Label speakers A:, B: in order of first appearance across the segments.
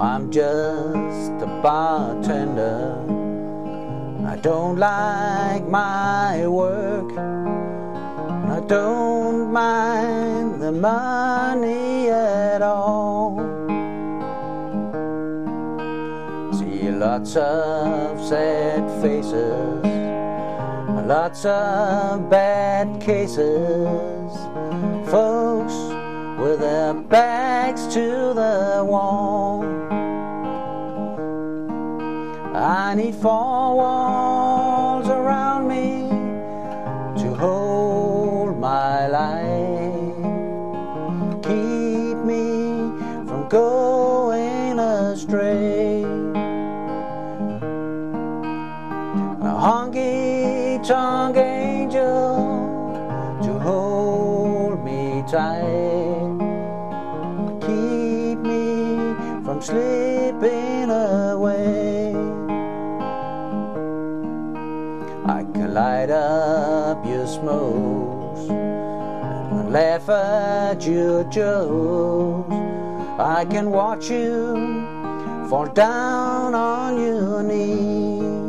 A: I'm just a bartender. I don't like my work. I don't mind the money at all. See lots of sad faces, lots of bad cases, folks with their backs to the wall. I need four walls around me to hold my life, keep me from going astray. A honky-tonk angel to hold me tight, keep me from slipping away. I can light up your smokes and laugh at your jokes. I can watch you fall down on your knees.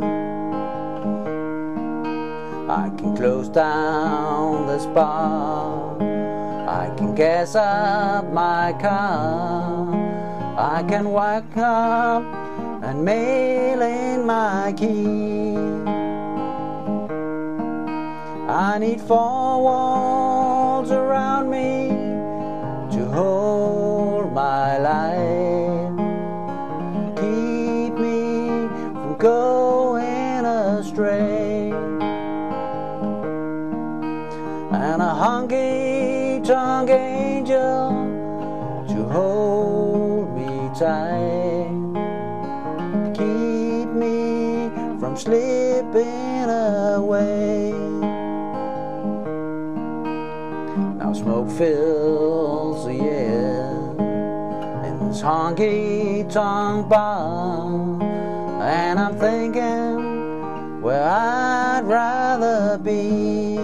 A: I can close down this bar, I can gas up my car, I can wake up and mail in my key. I need four walls around me to hold my life, keep me from going astray. And a honky-tonk angel to hold me tight, keep me from slipping away. Now smoke fills the air in this honky-tonk bar, and I'm thinking where I'd rather be.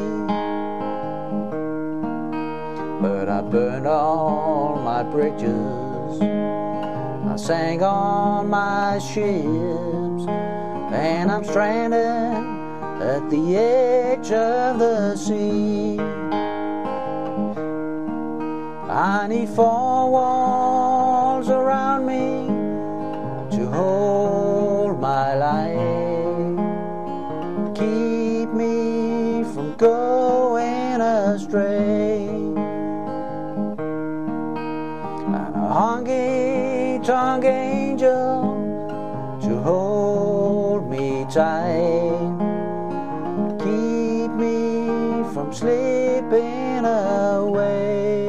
A: But I burned all my bridges, I sank on my ships, and I'm stranded at the edge of the sea. I need four walls around me to hold my life, keep me from going astray. And a honky-tonk angel to hold me tight, keep me from slipping away.